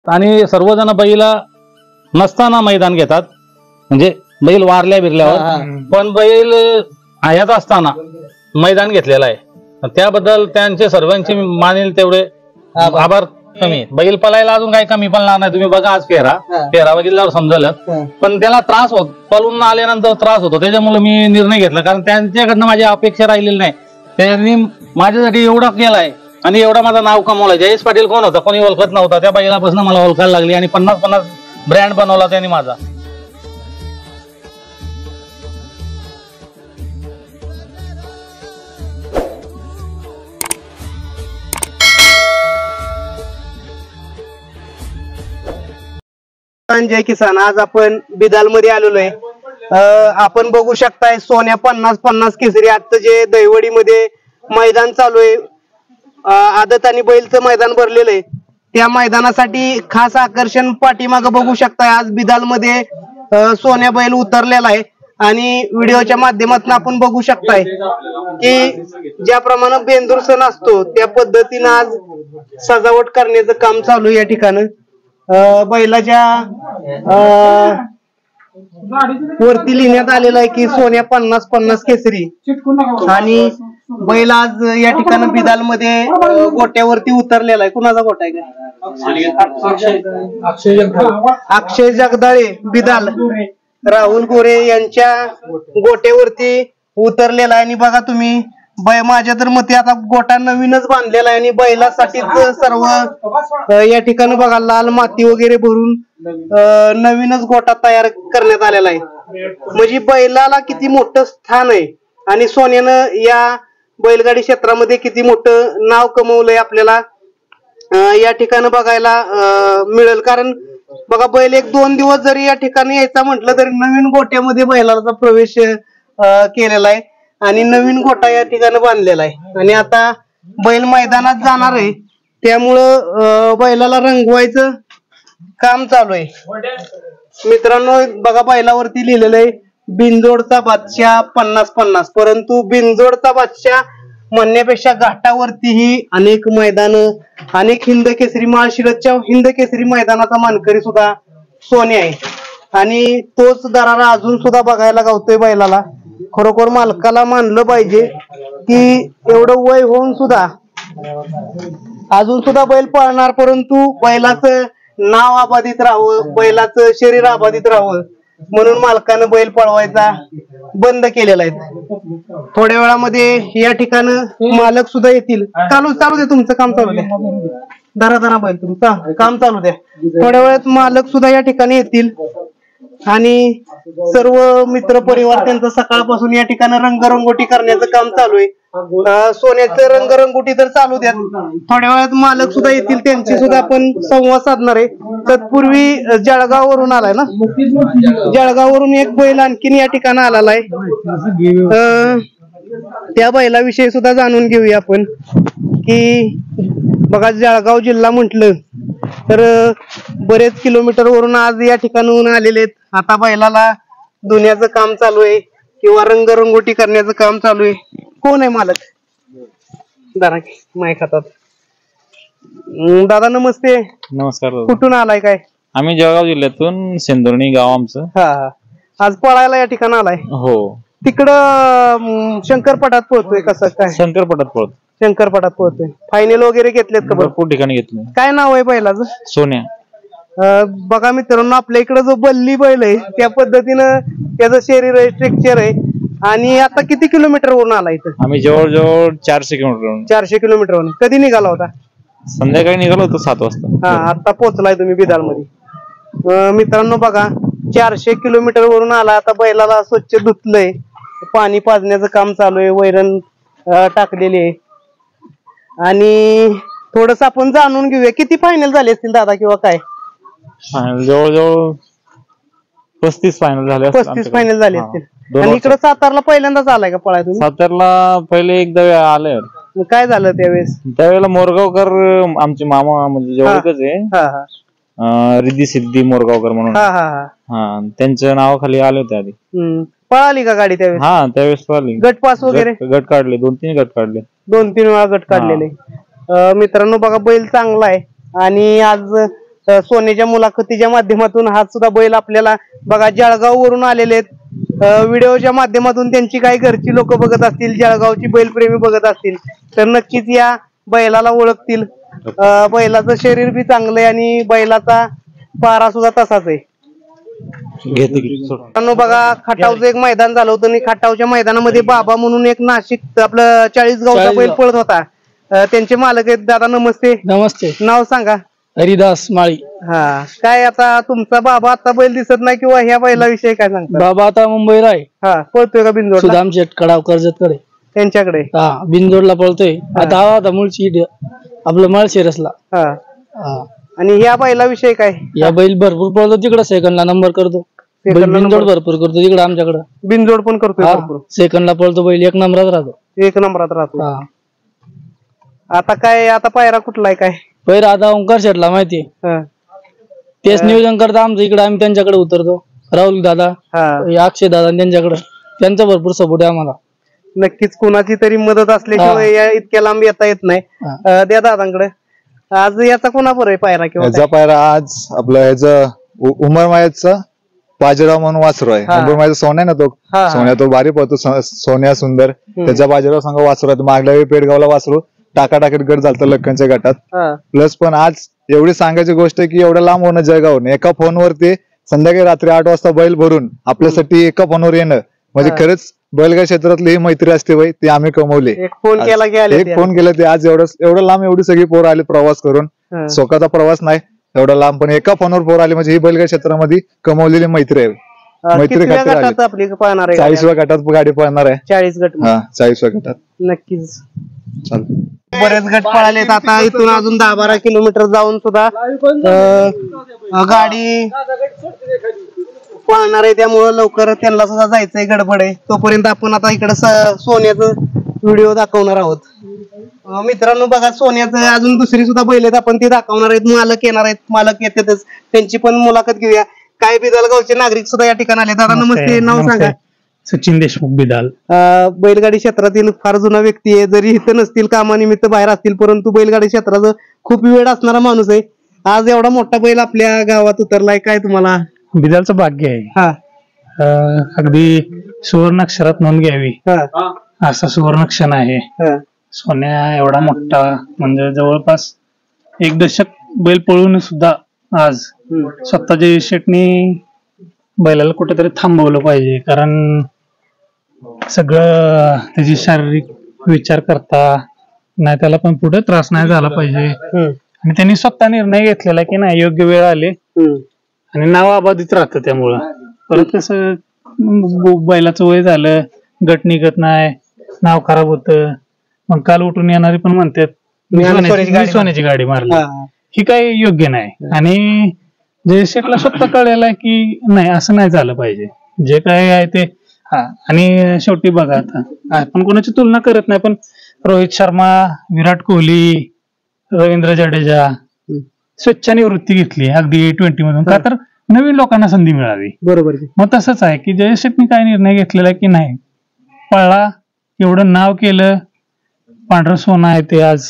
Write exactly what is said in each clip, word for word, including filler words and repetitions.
आणि सर्वजण बैला नसताना मैदान घेतात, म्हणजे बैल वारल्या बिरल्यावर, पण बैल हयात असताना मैदान घेतलेलं आहे. त्याबद्दल त्यांचे सर्वांचे मानेल तेवढे आभार कमी. बैल पळायला अजून काही कमी पळणार नाही. तुम्ही बघा आज फेरा फेरा बघितल्यावर समजलं, पण त्याला त्रास होत पळून आल्यानंतर त्रास होतो. त्याच्यामुळे मी निर्णय घेतला, कारण त्यांच्याकडनं माझी अपेक्षा राहिलेली नाही. त्यांनी माझ्यासाठी एवढा केलाय आणि एवढा माझं नाव कमवलंय. जयेश पाटील कोण होता, कोणी ओळखत नव्हता. त्या बैलापासून मला ओळखायला लागली आणि पन्नास पन्नास ब्रँड बनवला त्यांनी माझा. जय किसान. आज आपण बिदाल मध्ये आलेलो आहे. आपण बघू शकताय सोन्या पन्नास पन्नास केसरी आजचं जे दहिवडी मध्ये मैदान चालू आहे, आदत आणि बैलचं मैदान भरलेलं आहे. त्या मैदानासाठी खास आकर्षण पाठीमागे बघू शकताय. आज बिदाल मध्ये सोन्या बैल उतरलेला आहे आणि व्हिडिओच्या माध्यमातून आपण बघू शकताय की ज्याप्रमाणे बेंदूर सण असतो त्या पद्धतीनं आज सजावट करण्याचं काम चालू आहे या ठिकाणी. बैलाच्या वरती लिहिण्यात आलेलं आहे की सोन्या पन्नास पन्नास केसरी, आणि बैल आज या ठिकाणी बिदाल मध्ये गोट्यावरती उतरलेला आहे. कुणाचा गोटा आहे का? अक्षय जगदाळे बिदाल राहुल गोरे यांच्या गोट्यावरती उतरलेला आहे. आणि बघा तुम्ही बै माझ्या तर मते आता गोटा नवीनच बांधलेला आहे आणि बैलासाठीच सर्व या ठिकाणी बघा लाल माती वगैरे भरून नवीनच गोटा तयार करण्यात आलेला आहे. म्हणजे बैलाला किती मोठं स्थान आहे आणि सोन्यानं या बैलगाडी क्षेत्रामध्ये किती मोठं नाव कमवलंय आपल्याला या ठिकाणी बघायला मिळेल. कारण बघा बैल एक दोन दिवस जरी या ठिकाणी यायचा म्हटलं तरी नवीन गोट्यामध्ये बैलाचा प्रवेश केलेला आहे आणि नवीन गोटा या ठिकाणी बांधलेला आहे. आणि आता बैल मैदानात जाणार आहे, त्यामुळं बैलाला रंगवायचं काम चालू आहे. मित्रांनो बघा बैलावरती लिहिलेलं आहे बिनजोडचा बादशाह पन्नास पन्नास, परंतु बिनजोडचा बादशाह म्हणण्यापेक्षा घाटावरतीही अनेक मैदान, अनेक हिंद केसरी माळशिरसच्या हिंद केसरी मैदानाचा मानकरी सुद्धा सोन्या आहे. आणि तोच दरारा अजून सुद्धा बघायला गावतोय बैलाला. खरोखर मालकाला मानलं पाहिजे की एवढं वय होऊन सुद्धा अजून सुद्धा बैल पळणार, परंतु बैलाचं नाव अबाधित राहावं, बैलाचं शरीर अबाधित राहावं म्हणून मालकानं बैल पळवायचा बंद केलेला आहे. थोड्या वेळामध्ये या ठिकाणी मालक सुद्धा येतील. चालू चालू दे तुमचं काम, चालू द्या, धरा धरा बैल तुमचं काम चालू द्या. थोड्या वेळात मालक सुद्धा या ठिकाणी येतील आणि सर्व मित्र परिवार त्यांचं सकाळपासून या ठिकाणी रंगरंगोटी करण्याचं काम चालू आहे. सोन्याचं रंगरंगोटी तर चालू द्या. थोड्या वेळात मालक सुद्धा येतील, त्यांची सुद्धा आपण संवाद साधणार आहे. तत्पूर्वी जळगाववरून आलाय ना, जळगाववरून एक बैल आणखीन या ठिकाणी आलेला आहे. त्या बैलाविषयी सुद्धा जाणून घेऊया आपण की बघा जळगाव जिल्हा म्हटलं तर बरेच किलोमीटर वरून आज या ठिकाणाहून आलेले आहेत. आता बैलाला धुण्याचं काम चालू आहे किंवा रंगरंगोटी करण्याचं काम चालू आहे. कोण आहे मालक? दादा माईक हातात. दादा नमस्ते. नमस्कार. कुठून आलाय काय? आम्ही जळगाव जिल्ह्यातून सेंदुर्णी गाव आमचं. हा हा. आज पळायला या ठिकाणी आलाय? हो. तिकडं शंकरपटात पोहतोय कसं काय? शंकरपटात पळतो. शंकरपटात पोहतोय. फायनल वगैरे घेतलेत का? भरपूर ठिकाणी घेतले. काय नाव आहे बैलाचं? सोन्या. बघा मित्रांनो आपल्या इकडे जो बल्ली बैल आहे त्या पद्धतीनं त्याचं शरीर आहे, स्ट्रक्चर आहे. आणि आता किती किलोमीटर वरून आला इथं? आम्ही जवळजवळ चारशे किलोमीटर. चारशे किलोमीटर वरून. कधी निघाला होता? संध्याकाळी निघालो होतो सात वाजता. हा, आता पोहोचलाय तुम्ही बिदाल मध्ये. मित्रांनो बघा चारशे किलोमीटर वरून आला. आता बैलाला स्वच्छ धुतलंय, पाणी पाजण्याचं काम चालू आहे, वैरण टाकलेली आहे. आणि थोडस आपण जाणून घेऊया किती फायनल झाले असतील दादा किंवा काय? फायनल जवळजवळ पस्तीस फायनल झाले. पस्तीस फायनल झाले असतील. आणि इकडे सातारला पहिल्यांदाच आलाय का पळाय तुम्ही? सातारला पहिले एकदा आलाय. काय झालं त्यावेळेस? त्यावेळेला मोरगावकर आमचे मामा म्हणजे जवळच आहे, रिद्धी सिद्धी मोरगावकर म्हणून, हा त्यांच्या नावाखाली आले होते आधी. पळाली का गाडी त्यावेळेस? हा त्यावेळेस पळाली. गट पास वगैरे? गट काढले, दोन तीन गट काढले. दोन तीन वेळा गट काढलेले. मित्रांनो बघा बैल चांगला आहे आणि आज सोन्याच्या मुलाखतीच्या माध्यमातून हा सुद्धा बैल आपल्याला बघा जळगाव वरून आलेले आहेत. व्हिडिओच्या माध्यमातून त्यांची काही घरची लोक बघत असतील, जळगावची बैलप्रेमी बघत असतील तर नक्कीच या बैलाला ओळखतील. बैलाचं शरीर बी चांगलं आहे आणि बैलाचा पारा सुद्धा तसाच आहे. बघा खटावचं एक मैदान झालं होतं आणि खटावच्या मैदानामध्ये बाबा म्हणून एक नाशिक आपलं चाळीस गावचा बैल पळत होता. त्यांचे मालक आहेत. दादा नमस्ते. नमस्ते. नाव सांगा. हरिदास माळी. हा काय आता तुमचा बाबा आता बैल दिसत नाही किंवा ह्या बैलाविषयी काय सांगता? बाबा आता मुंबईला आहे. हा पळतोय का बिनजोड? सुदाम शेटकडाव कर्जतकडे त्यांच्याकडे. हा बिनजोडला पळतोय. आता हा आता मुळची आपलं माळशिरसला. हा आणि ह्या बैलाविषयी काय? या बैल भरपूर पळतो तिकडे, सेकंडला नंबर करतो. बिनजोड भरपूर करतो तिकडे आमच्याकडे. बिनजोड पण करतोय भरपूर. सेकंडला पळतो बैल, एक नंबरात राहतो. एक नंबरात राहतो. आता काय आता पायरा कुठला आहे काय? पहिला आता ओंकार शेटला माहितीये, तेच नियोजन करतो आमचं इकडे. आम्ही त्यांच्याकडे उतरतो. राहुल दादा, अक्षय दादा त्यांच्याकडे, त्यांचा भरपूर सपोर्ट आहे आम्हाला. नक्कीच कोणाची तरी मदत असल्याशिवाय इतक्या लांब येता येत नाही. द्या दादांकडे. आज याचा कोणावर आहे पायरा? किंवा याचा पायरा आज आपलं ह्याचं उमरमायाचा बाजीराव म्हणून वासरू आहे. उमरमायाचा सोन्या ना तो सोन्या, तो भारी पळतो सोन्या सुंदर. त्याचा बाजीराव संघ वासरू आहे. मागल्या वेळी पेडगावला वासरू टाकाटाकीत गट झालता लक्कनच्या गटात. प्लस पण आज एवढी सांगायची गोष्ट आहे की एवढं लांब होणं जळगावून एका फोनवरती संध्याकाळी रात्री आठ वाजता बैल भरून आपल्यासाठी एका फोनवर येणं म्हणजे खरंच बैलगाडी क्षेत्रातली ही मैत्री असते बाई, ती आम्ही कमवली. एक फोन केला एक फोन केला ते आज एवढं एवढं लांब एवढी सगळी पोरं आली प्रवास करून. स्वतःचा प्रवास नाही एवढा लांब, पण एका फोनवर पोर आली म्हणजे ही बैलगाडी क्षेत्रामध्ये कमवलेली मैत्री आहे. मैत्री खात्री चाळीसव्या गटात गाडी पळणार आहे. चाळीस गट. हा चाळीसव्या गटात नक्कीच. बरेच गट पळालेत. आता इथून अजून दहा बारा किलोमीटर जाऊन सुद्धा गाडी पळणार आहे, त्यामुळं लवकर त्यांना सुद्धा जायचंय, गडबड आहे. तोपर्यंत आपण आता इकडे सोन्याचं व्हिडिओ दाखवणार आहोत. मित्रांनो बघा सोन्याचं अजून दुसरी सुद्धा बैल आहेत, आपण ती दाखवणार आहेत. मालक येणार आहेत, मालक येतातच, त्यांची पण मुलाखत घेऊया. काय बिदलगावचे नागरिक सुद्धा या ठिकाणी आले. दादा नमस्ते. नाव सांगा. सचिन देशमुख बिदाल. बैलगाडी क्षेत्रातील फार जुना व्यक्ती आहे. जरी इथं नसतील कामानिमित्त बाहेर असतील, परंतु बैलगाडी क्षेत्राचं खूप वेळ असणारा माणूस आहे. आज एवढा मोठा बैल आपल्या गावात उतरलाय, काय तुम्हाला? बिदालचं भाग्य आहे. हा अगदी सुवर्ण अक्षरात नोंद घ्यावी असा सुवर्ण क्षण आहे. सोन्या एवढा मोठा म्हणजे जवळपास एक दशक बैल पळून सुद्धा आज स्वतःच्या शेटनी बैलाला कुठेतरी थांबवलं पाहिजे. कारण सगळं त्याची शारीरिक विचार करता नाही, त्याला पण पुढे त्रास नाही झाला पाहिजे. आणि त्यांनी स्वतः निर्णय घेतलेला की नाही योग्य वेळ आले आणि नाव अबाधित राहतं. त्यामुळं परत कसं बैलाचं वय झालं, गट निघत नाही, नाव खराब होतं. मग काल उठून येणारे पण म्हणतात सोन्याची गाडी मारली, ही काही योग्य नाही. आणि जे शेटला स्वतः कळलेलं आहे की नाही असं नाही झालं पाहिजे, जे काय आहे ते. हा आणि शेवटी बघा आता आपण कोणाची तुलना करत नाही, पण रोहित शर्मा, विराट कोहली, रवींद्र जडेजा स्वच्छाने वृत्ती घेतली अगदी ट्वेंटी मधून, का तर नवीन लोकांना संधी मिळावी. बरोबर. मग तसंच आहे की जयशेटनी काय निर्णय घेतलेला की नाही पळला, एवढं नाव केलं, पांढरं सोनं आहे ते आज.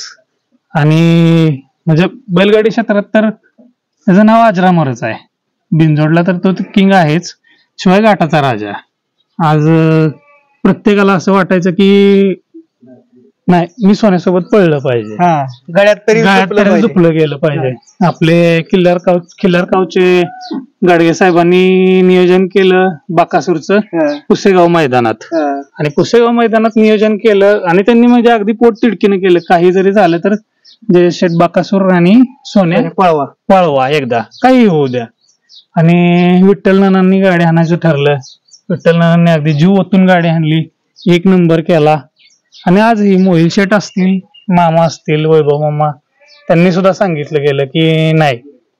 आणि म्हणजे बैलगाडी क्षेत्रात तर त्याचं नाव अजरामरच आहे. बिनजोडला तर तो किंग आहेच, शिवाय घाटाचा राजा. आज प्रत्येकाला असं वाटायचं की नाही मी सोन्यासोबत पळलं पाहिजे, गळ्यात तरी झुपलं गेलं पाहिजे. आपले किल्लार काव किल्लार कावचे गाडगे साहेबांनी नियोजन केलं बाकासूरचं पुसेगाव मैदानात. आणि पुसेगाव मैदानात नियोजन केलं आणि त्यांनी म्हणजे अगदी पोट तिडकीनं केलं. काही जरी झालं तर जयशेठ बाकासूर आणि सोन्या पळवा पळवा एकदा काही होऊ द्या. आणि विठ्ठल नानांनी गाडी आणायचं ठरलं. विठ्ठल नानांनी अगदी जीव ओतून गाडी आणली, एक नंबर केला. आणि आज ही मोहिल शेठ असतील, मामा असतील, वैभव मामा, त्यांनी सुद्धा सांगितलं गेलं की नाही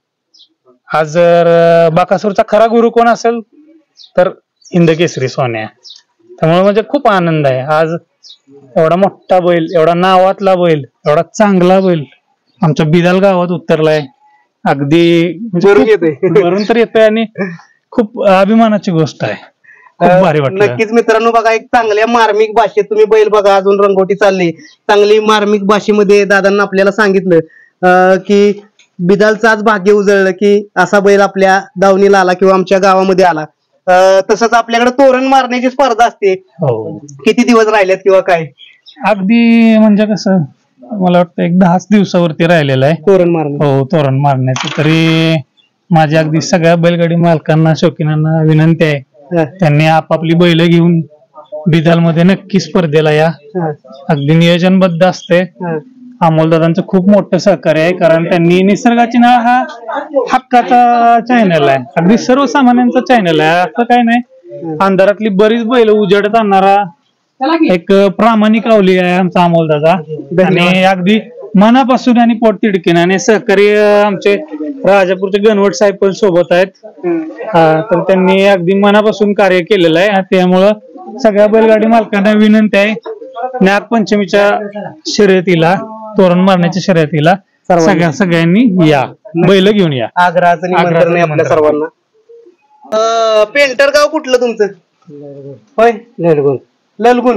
आज जर बाकासूरचा खरा गुरु कोण असेल तर हिंद केसरी सोन्या. त्यामुळे म्हणजे खूप आनंद आहे. आज एवढा मोठा बैल, एवढा नावातला बैल, एवढा चांगला बैल आमच्या बिदाल गावात उतरलाय. अगदी भरून तर येतोय आणि खूप अभिमानाची गोष्ट आहे. खूप भारी वाटलं. नक्कीच मित्रांनो बघा एक चांगल्या मार्मिक भाषेत तुम्ही बैल बघा. अजून रंगोटी चालली चांगली मार्मिक भाषेमध्ये दादांना आपल्याला सांगितलं की बिदालचं आज भाग्य उजळलं की असा बैल आपल्या दावणीला आला किंवा आमच्या गावामध्ये आला. अं, तसंच आपल्याकडे तोरण मारण्याची स्पर्धा असते. हो किती दिवस राहिलेत किंवा काय अगदी म्हणजे कसं मला वाटतं एक दहाच दिवसावरती राहिलेलं आहे तोरण मारणे? हो तोरण मारण्याचं. तरी माझ्या अगदी सगळ्या बैलगाडी मालकांना शौकीनांना विनंती आहे हा, त्यांनी आपापली बैल घेऊन बिदाल मध्ये नक्की स्पर्धेला या. हा, अगदी नियोजनबद्ध असते. हा. अमोलदादांचं खूप मोठं सहकार्य आहे कारण त्यांनी निसर्गाची नाळ हा हक्काचा चॅनल आहे. अगदी सर्वसामान्यांचा चॅनल आहे. असं काही नाही, अंधारातली बरीच बैल उजेडत आणणारा एक प्रामाणिक अवली आहे आमचा अमोलदादा. आणि अगदी मनापासून आणि पोटतिडकीने आणि सहकार्य आमचे राजापूरचे गणवट साहेब पण सोबत आहेत. हा, तर त्यांनी अगदी मनापासून कार्य केलेलं आहे. आणि त्यामुळं सगळ्या बैलगाडी मालकांना विनंती आहे नागपंचमीच्या शर्यतीला तोरण मारण्याच्या शर्यतीला सगळ्या सगळ्यांनी या, बैल घेऊन या. आग्रहाचं निमंत्रण आहे आपल्या सर्वांना. अं, पेंटर गाव कुठलं तुमचं? होय ललगुण. ललगुण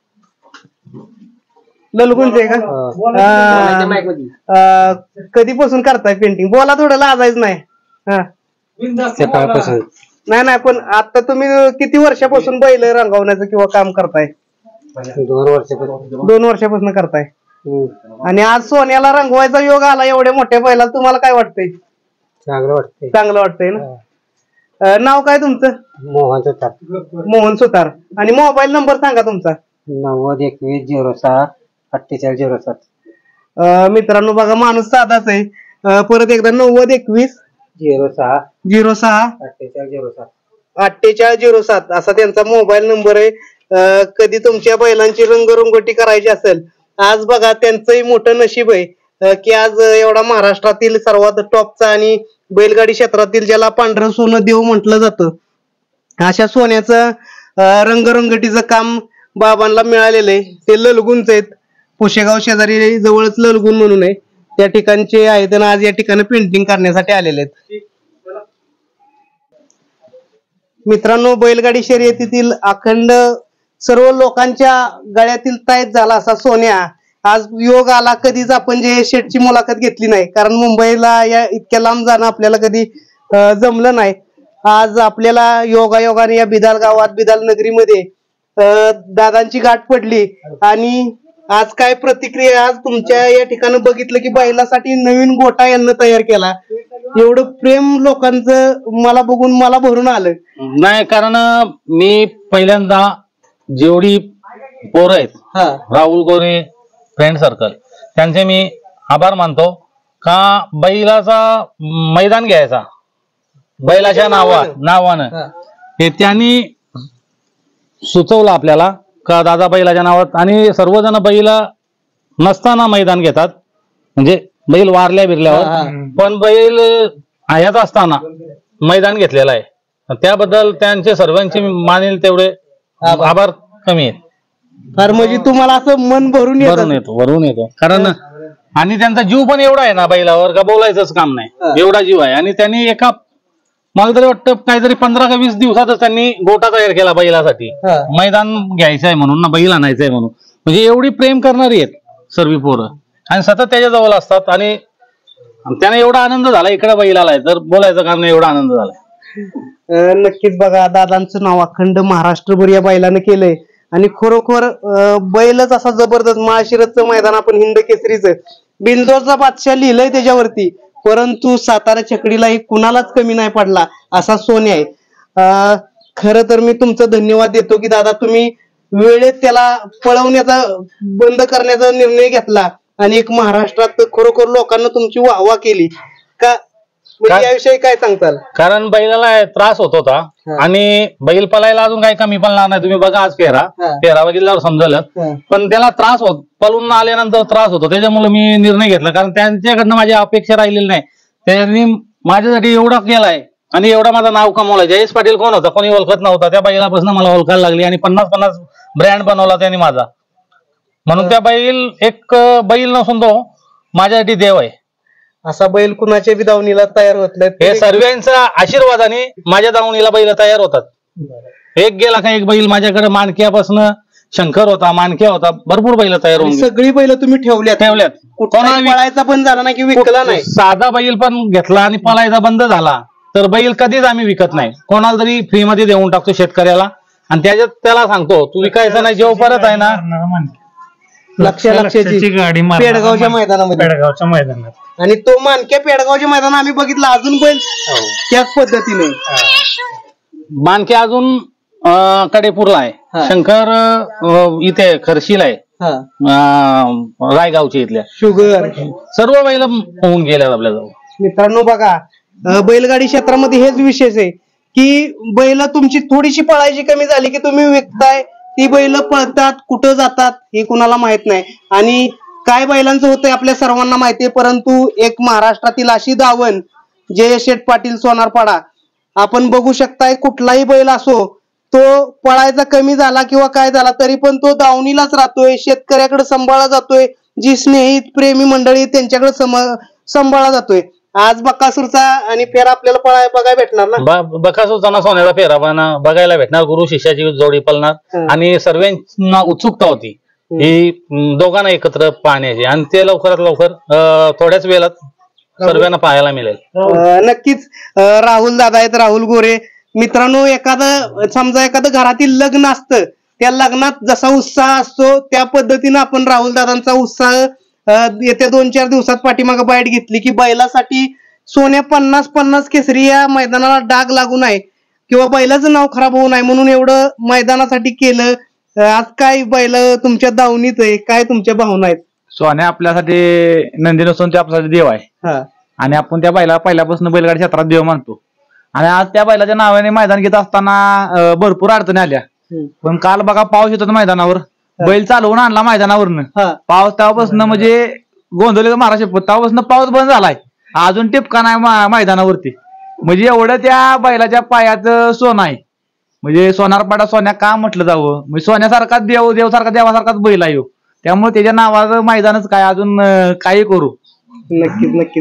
ललगुणच आहे का? अं, अं, कधीपासून करताय पेंटिंग? बोला थोडं लाजायचं नाही. हा. नाही नाही पण आता तुम्ही किती वर्षापासून बैल रंगवण्याचं किंवा काम करताय? दोन वर्षापासून दोन वर्षापासून करताय. आणि आज सोन्याला रंगवायचा योग आला एवढ्या मोठ्या बैलाला, तुम्हाला काय वाटतंय? चांगलं वाटतंय. चांगलं वाटतंय ना? अं, नाव काय तुमचं? मोहन सुतार. मोहन सुतार. आणि मोबाईल नंबर सांगा तुमचा. नव्वद एकवीस झिरो सहा अठ्ठेचाळीस झिरो सात. अं, मित्रांनो बघा माणूस साधाच आहे. अं, परत एकदा नव्वद एकवीस झिरो सहा झिरो सहा अठ्ठेचाळीस झिरो सात अठ्ठेचाळीस झिरो सात असा त्यांचा मोबाईल नंबर आहे. अं, कधी तुमच्या बैलांची रंगरंगोटी करायची असेल, आज बघा त्यांचंही मोठं नशीब आहे अं, की आज एवढा महाराष्ट्रातील सर्वात टॉपचा आणि बैलगाडी क्षेत्रातील ज्याला पांढरं सोनं देव म्हटलं जातं, अशा सोन्याचं अं, रंगरंगटीचं काम बाबांना मिळालेलं आहे. ते ललगुणच आहेत. पुशेगाव शेजारी जवळच ललगुण म्हणून आहे, त्या ठिकाणचे आहेत आणि आज या ठिकाणी पेंटिंग करण्यासाठी आलेले आहेत. मित्रांनो, बैलगाडी शर्यतीतील अखंड सर्व लोकांच्या गळ्यातील ताईत झाला असा सोन्या आज योग आला. कधीच आपण जे शेटची मुलाखत घेतली नाही, कारण मुंबईला या इतक्या लांब जाणं आपल्याला कधी अं, जमलं नाही. आज आपल्याला योगायोगाने या बिदाल गावात बिदाल नगरीमध्ये अं, दादांची गाठ पडली. आणि आज काय प्रतिक्रिया, आज तुमच्या या ठिकाणी बघितलं की बैलासाठी नवीन गोटा यांना तयार केला. एवढं प्रेम लोकांचं मला बघून मला भरून आलं. नाही, कारण मी पहिल्यांदा जेवढी पोरं आहेत राहुल गोरे फ्रेंड सर्कल त्यांचे मी आभार मानतो का बैलाचा मैदान घ्यायचा बैलाच्या नावा नावानं हे त्यांनी सुचवलं आपल्याला का दादा बैलाच्या नावात. आणि सर्वजण बैल नसताना मैदान घेतात, म्हणजे बैल वारल्या बिरल्यावर, पण बैल ह्यात असताना मैदान घेतलेलं आहे. त्याबद्दल त्यांचे सर्वांचे मानेल तेवढे आभार कमी आहेत. तर म्हणजे तुम्हाला असं मन भरून भरून येतो भरून येतो कारण आणि त्यांचा जीव पण एवढा आहे ना बैलावर का बोलायचंच काम नाही, एवढा जीव आहे. आणि त्यांनी एका मला तरी वाटतं काहीतरी पंधरा का वीस दिवसातच त्यांनी गोटा तयार केला बैलासाठी, मैदान घ्यायचं आहे म्हणून ना, बैल आणायचं आहे म्हणून. म्हणजे एवढी प्रेम करणारी आहेत सर्व पोरं आणि सतत त्याच्या जवळ असतात. आणि त्यांना एवढा आनंद झाला इकडे बैल आलाय तर बोलायचं काम नाही, एवढा आनंद झालाय. नक्कीच बघा, दादांचं नाव अखंड महाराष्ट्रभर या बैलानं केलंय. आणि खरोखर बैलच असा जबरदस्त माळशिरसचं मैदान आपण हिंद केसरीचं बिंदोरचा बादशाह लिहिलंय त्याच्यावरती, परंतु सातारा छकडीला एक कुणालाच कमी नाही पडला असा सोन्या आहे. अं, खरं तर मी तुमचं धन्यवाद देतो की दादा तुम्ही वेळेत त्याला पळवण्याचा बंद करण्याचा निर्णय घेतला आणि एक महाराष्ट्रात खरोखर लोकांना तुमची वाहवा केली का, याविषयी काय सांगताल? कारण बैलाला त्रास होत होता आणि बैल पळायला अजून काही कमी पळणार नाही. तुम्ही बघा आज पेरा पेरा बघितल्यावर समजलं, पण त्याला त्रास होत पळून आल्यानंतर त्रास होतो. त्याच्यामुळे मी निर्णय घेतला, कारण त्यांच्याकडनं माझी अपेक्षा राहिलेली नाही. त्यांनी माझ्यासाठी एवढा केलाय आणि एवढा माझं नाव कमवलंय. जयेश पाटील कोण होता, कोणी ओळखत नव्हता, त्या बैलापासून मला ओळखायला लागली आणि पन्नास पन्नास ब्रँड बनवला त्यांनी माझा. म्हणून त्या बैल एक बैल नसून तो माझ्यासाठी देव आहे. असा बैल कुणाच्या बी दावणीला तयार होत नाही. हे सर्वांच्या आशीर्वादाने माझ्या दावणीला बैल तयार होतात. एक गेला का एक बैल माझ्याकडे माणक्यापासून शंकर होता, मानक्या होता, भरपूर बैल तयार होऊन गेली. सगळी बैल तुम्ही ठेवल्यात ठेवल्यात. कुठला कोणाला पळायचा पण झाला नाही की विकला नाही. साधा बैल पण घेतला आणि पळायचा बंद झाला तर बैल कधीच आम्ही विकत नाही. कोणाला तरी फ्री मध्ये देऊन टाकतो शेतकऱ्याला आणि त्याच्यात त्याला सांगतो तू विकायचा नाही, जेव्हा परत आहे ना लक्ष लक्षाची गाडी पेडगावच्या मैदानामध्ये पेडगावच्या मैदानात आणि तो मानक्या पेडगावच्या मैदान आम्ही बघितलं अजून बैल त्याच पद्धतीने. मानक्या अजून अं, कडेपूरला आहे. शंकर अं, इथे खर्शीला आहे, अं, रायगावच्या इथल्या. शुगर सर्व बैल होऊन गेल्या आपल्याजवळ. मित्रांनो बघा अं, बैलगाडी क्षेत्रामध्ये हेच विशेष आहे की बैल तुमची थोडीशी पळायची कमी झाली की तुम्ही विकताय. ती बैल पळतात कुठं जातात हे कुणाला माहित नाही आणि काय बैलांचं होतंय आपल्या सर्वांना माहितीये. परंतु एक महाराष्ट्रातील अशी दावण जय शेठ पाटील सोनारपाडा, आपण बघू शकताय कुठलाही बैल असो तो पळायचा कमी झाला किंवा काय झाला तरी पण तो दावणीलाच राहतोय, शेतकऱ्याकडे सांभाळला जातोय. जी स्नेहित प्रेमी मंडळी त्यांच्याकडे सांभाळला जातोय. आज बकासूरचा आणि फेरा आपल्याला पळाय बघायला भेटणार ना. बकासूरचा सोन्याचा फेरा पण बघायला भेटणार. गुरु शिष्याची जोडी पळणार आणि सर्वांना उत्सुकता होती ही दोघांना एकत्र पाहण्याची आणि ते लवकरात लवकर थोड्याच वेळात सर्वांना पाहायला मिळेल. नक्कीच राहुल दादा आहेत, राहुल गोरे. मित्रांनो एखादं समजा एखादं घरातील लग्न असतं त्या लग्नात जसा उत्साह असतो त्या पद्धतीनं आपण राहुल दादांचा उत्साह येत्या दोन चार दिवसात पाठीमागे बाईट घेतली की बैलासाठी सोन्या पन्नास पन्नास केसरी या मैदानाला डाग लागू नये किंवा बैलाचं नाव खराब होऊ नये म्हणून एवढं मैदानासाठी केलं. आज काय बैल तुमच्या दावणीत आहे, काय तुमच्या भावना आहेत? सोन्या आपल्यासाठी नंदी नसून ते आपल्यासाठी देव आहे आणि आपण त्या बैला पहिल्यापासून बैलगाडी क्षेत्रात देव मानतो. आणि आज त्या बैलाच्या नावाने मैदान घेत असताना भरपूर अडचणी आल्या. पण काल बघा पाऊस येतो मैदानावर, बैल चालवून आणला मैदानावरनं. पाऊस तेव्हापासून म्हणजे गोंधळी महाराष्ट्र तेव्हापासून पाऊस बंद झालाय, अजून टिपका नाही मैदानावरती. म्हणजे एवढं त्या बैलाच्या पायात सोनं आहे. म्हणजे सोनारपाडा सोन्या का म्हटलं जावं, म्हणजे सोन्यासारखा देव देवसारखा देवासारखाच बैल आहे. त्यामुळे त्याच्या नावाचं मैदानच काय अजून काही करू. नक्कीच नक्कीच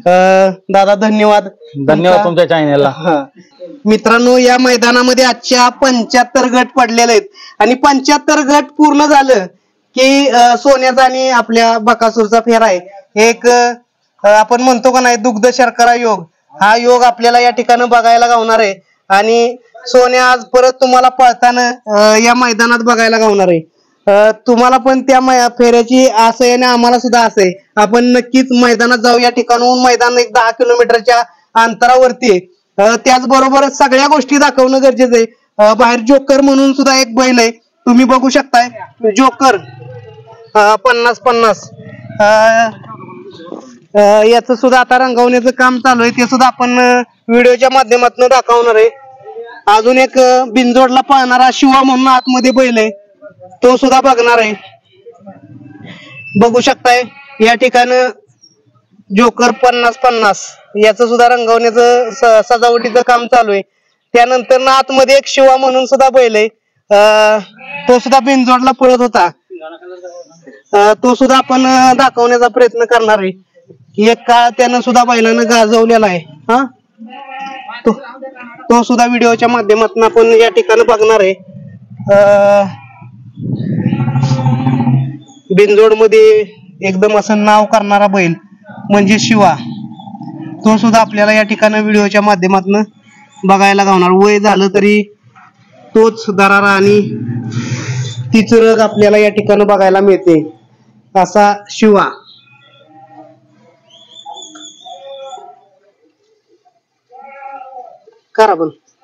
दादा धन्यवाद. धन्यवाद तुमच्या चॅनलला. मित्रांनो या मैदानामध्ये आजच्या पंच्याहत्तर गट पडलेले आहेत आणि पंच्याहत्तर गट पूर्ण झालं की सोन्याचा आणि आपल्या बकासूरचा फेरा आहे. एक आपण म्हणतो का नाही दुग्ध शर्करा योग, हा योग आपल्याला या ठिकाणी बघायला गावणार आहे आणि सोन्या आज परत तुम्हाला पळताना या मैदानात बघायला गावणार आहे. तुम्हाला पण त्या फेऱ्याची आस आहे आणि आम्हाला सुद्धा आस आहे. आपण नक्कीच मैदानात जाऊ. या ठिकाणाहून मैदान एक दहा किलोमीटरच्या अंतरावरती आहे. त्याचबरोबर सगळ्या गोष्टी दाखवणं गरजेचं आहे. बाहेर जोकर म्हणून सुद्धा एक बैल आहे, तुम्ही बघू शकताय. जोकर पन्नास पन्नास याच सुद्धा आता रंगवण्याचं काम चालू आहे, ते सुद्धा आपण व्हिडिओच्या माध्यमातून दाखवणार आहे. अजून एक बिनजोडला पाहणारा शिवा म्हणून आतमध्ये बैल आहे, तो सुद्धा बघणार आहे. बघू शकताय या ठिकाणी जोकर पन्नास पन्नास याच सुद्धा रंगवण्याचं सजावटीचं काम चालू आहे. त्यानंतर ना आतमध्ये एक शिवा म्हणून सुद्धा बैल आहे, तो सुद्धा बिनजोडला पळत होता, तो सुद्धा आपण दाखवण्याचा प्रयत्न करणार आहे. एक काळ त्यानं सुद्धा बैलानं गाजवलेला आहे. हा तो, तो सुद्धा व्हिडिओच्या माध्यमातून आपण या ठिकाणी बघणार आहे. बिनजोड मध्ये एकदम असं नाव करणारा बैल म्हणजे शिवा, तो सुद्धा आपल्याला या ठिकाणी व्हिडिओच्या माध्यमातून बघायला गावणार. वय झालं तरी तोच दरारा आणि तीच रग आपल्याला या ठिकाणी बघायला मिळते असा शिवा. करा पण